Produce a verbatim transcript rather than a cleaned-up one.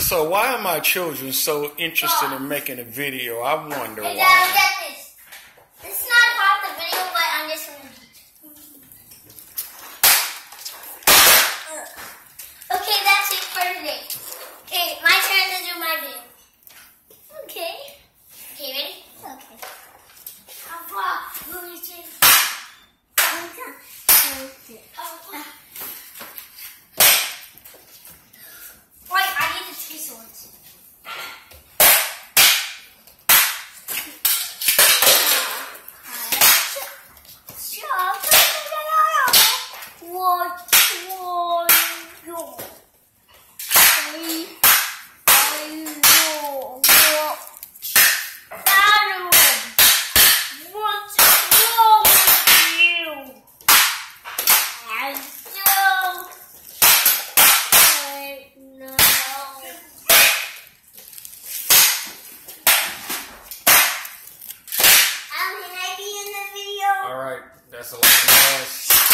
So why are my children so interested in making a video? I wonder hey, why. Dad, look at this. This is not part of the video, but I'm just going to Okay, that's it for today. Okay, my turn to do my video. Okay. Okay, ready? Okay. How far will you take? Right, I need the two swords. What? What? All right, that's a lot of noise.